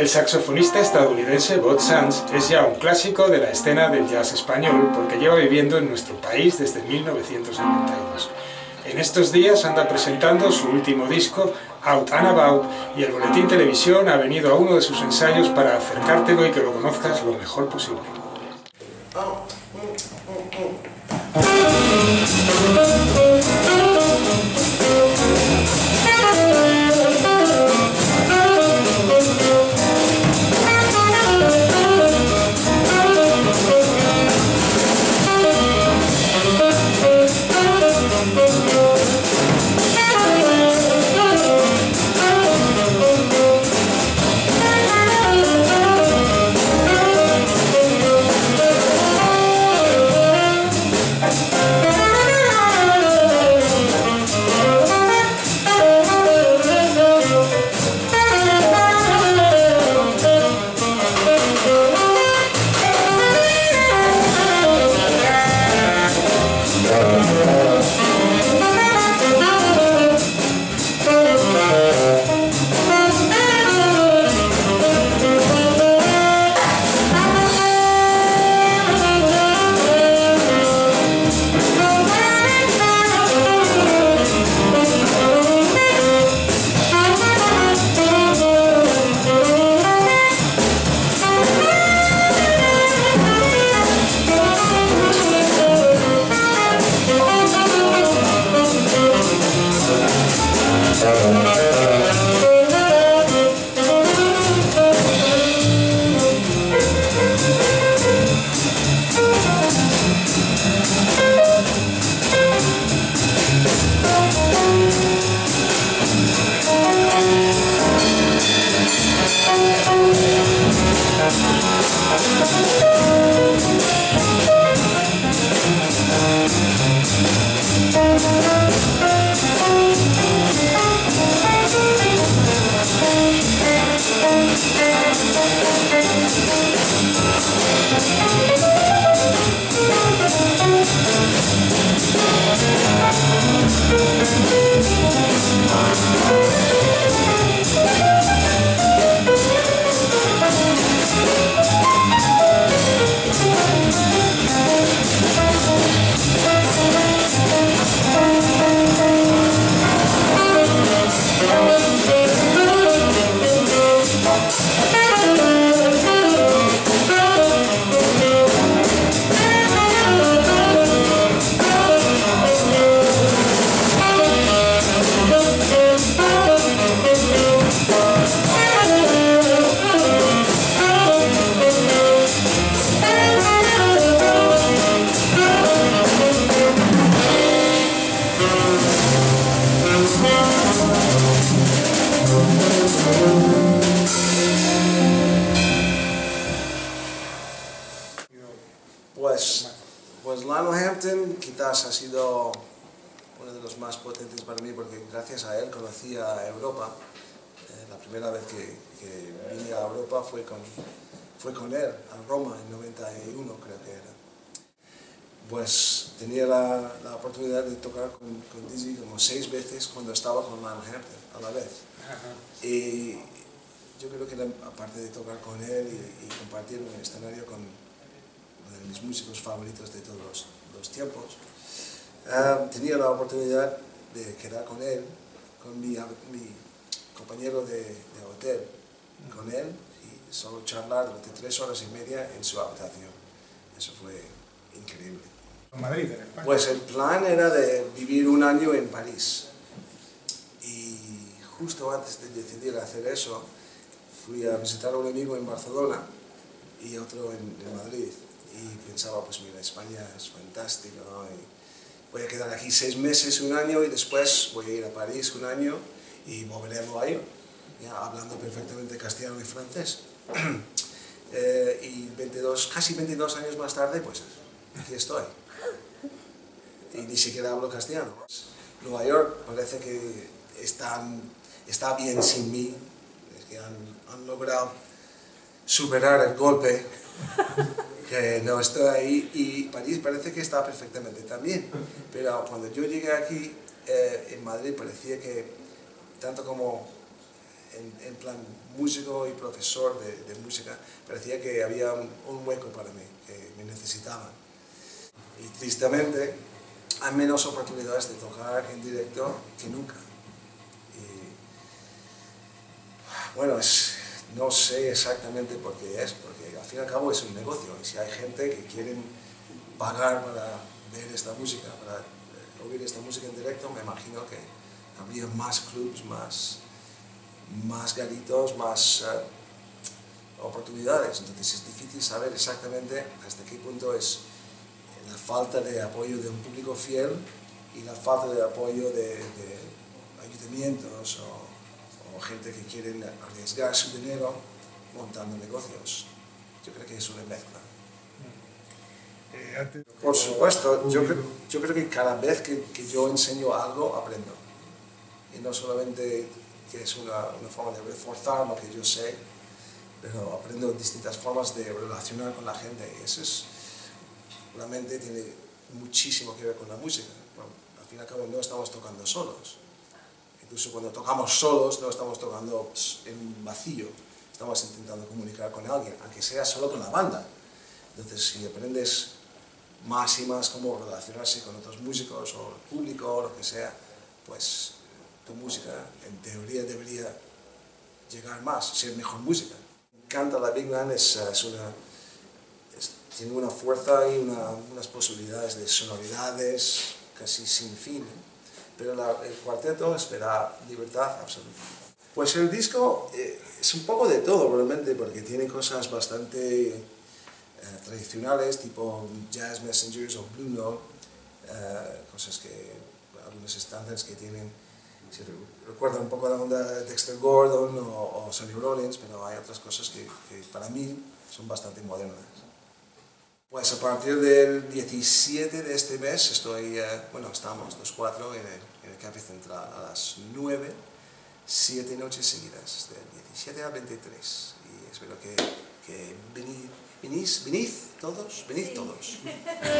El saxofonista estadounidense Bud Sands es ya un clásico de la escena del jazz español porque lleva viviendo en nuestro país desde 1992. En estos días anda presentando su último disco, Out and About, y el Boletín Televisión ha venido a uno de sus ensayos para acercártelo y que lo conozcas lo mejor posible. Pues Lionel Hampton quizás ha sido uno de los más potentes para mí porque gracias a él conocí a Europa. La primera vez que vine a Europa fue con él, a Roma en 91 creo que era. Pues tenía la oportunidad de tocar con Dizzy como 6 veces cuando estaba con Lionel Hampton a la vez. Y yo creo que aparte de tocar con él y compartir un escenario con uno de mis músicos favoritos de todos los tiempos, tenía la oportunidad de quedar con él, con mi compañero de hotel, con él, y solo charlar durante 3 horas y media en su habitación. Eso fue increíble. ¿En Madrid, en España? Pues el plan era de vivir un año en París. Y justo antes de decidir hacer eso, fui a visitar a un amigo en Barcelona y otro en Madrid. Y pensaba, pues mira, España es fantástico, ¿no? Y voy a quedar aquí 6 meses, un año, y después voy a ir a París un año y volveré a Nueva York, ya hablando perfectamente castellano y francés. Y casi 22 años más tarde, pues aquí estoy. Y ni siquiera hablo castellano. Nueva York parece que está bien sin mí, es que han logrado superar el golpe, que no estoy ahí, y París parece que está perfectamente también. Pero cuando yo llegué aquí, en Madrid, parecía que tanto como en plan músico y profesor de música, parecía que había un hueco para mí, que me necesitaban. Y tristemente hay menos oportunidades de tocar en directo que nunca. Y, bueno, no sé exactamente por qué es, porque al fin y al cabo es un negocio, y si hay gente que quieren pagar para ver esta música, para oír esta música en directo, me imagino que habría más clubs, más garitos, más oportunidades. Entonces es difícil saber exactamente hasta qué punto es la falta de apoyo de un público fiel y la falta de apoyo de ayuntamientos o gente que quieren arriesgar su dinero montando negocios. Yo creo que es una mezcla. Por supuesto, yo creo que cada vez que yo enseño algo, aprendo. Y no solamente que es una forma de reforzar lo que yo sé, pero aprendo distintas formas de relacionar con la gente. Y eso realmente tiene muchísimo que ver con la música. Bueno, al fin y al cabo no estamos tocando solos. Incluso cuando tocamos solos no estamos tocando en un vacío. Estamos intentando comunicar con alguien, aunque sea solo con la banda. Entonces, si aprendes más y más cómo relacionarse con otros músicos o el público o lo que sea, pues tu música en teoría debería llegar más, ser mejor música. Me encanta la Big Band, tiene una fuerza y unas posibilidades de sonoridades casi sin fin, pero el cuarteto espera libertad absoluta. Pues el disco es un poco de todo realmente, porque tiene cosas bastante tradicionales, tipo Jazz Messengers o Blue Note, cosas que, algunos estándares que tienen, si recuerdan un poco la onda de Dexter Gordon o Sonny Rollins, pero hay otras cosas que para mí son bastante modernas. Pues a partir del 17 de este mes estamos los cuatro en el Café Central a las 9, 7 noches seguidas, del 17 al 23, y espero que venid todos.